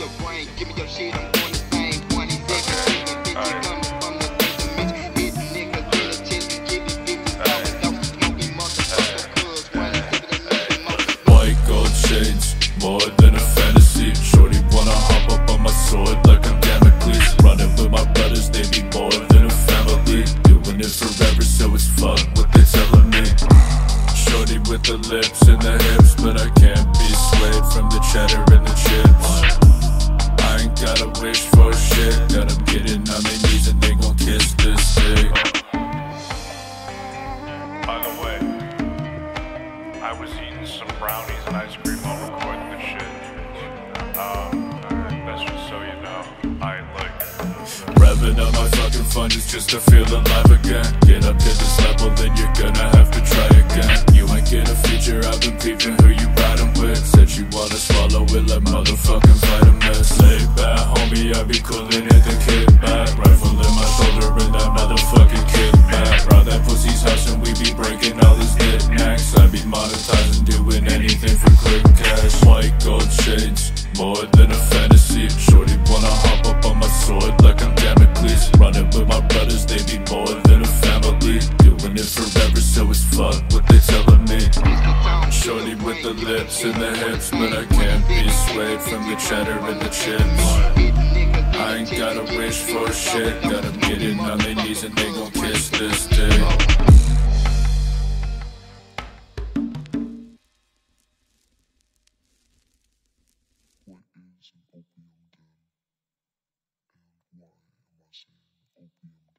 your brain. Give me your shit, I'm doing the same. 27, coming from the basement. Hit niggas with a chance to give it 50,000. Don't smoking motherfucker, cuz 27 and white gold shades, more than a fantasy. Shorty wanna hop up on my sword like I'm Damocles. Running with my brothers, they be more than a family. Doing it forever, so it's fuck what they telling me. Shorty with the lips and the hips, but I can't be swayed from the cheddar and the chips. I ain't gotta wish for shit, got them getting on their knees and they gon' kiss this dick. By the way, I was eating some brownies and ice cream while recording the shit. That's just so you know. I like Revving up my fucking fun just to feel alive again. Get up to this level, then you're gonna have to try again. You ain't get a feature, I've been peeping who you riding with. Said you wanna swallow it like motherfucking vitamins. Lay back, homie, I be coolin' at the kickback. Rifle in my shoulder and that motherfucking kickback. Rob that pussy's house and we be breaking all his knickknacks. I be monetizing, doing anything for quick cash. White gold shades, more than a fantasy. Shorty wanna hop up on my sword like I'm Damocles. Running with my brothers, they be more than a family. Doing it forever, so it's fuck what they telling me. Shorty with the lips and the hips, but I can't be swayed from the cheddar and the chips. I ain't gotta wish for shit, got them getting on their knees and they gon' kiss this dick. What is an opium den, and why am I saying opium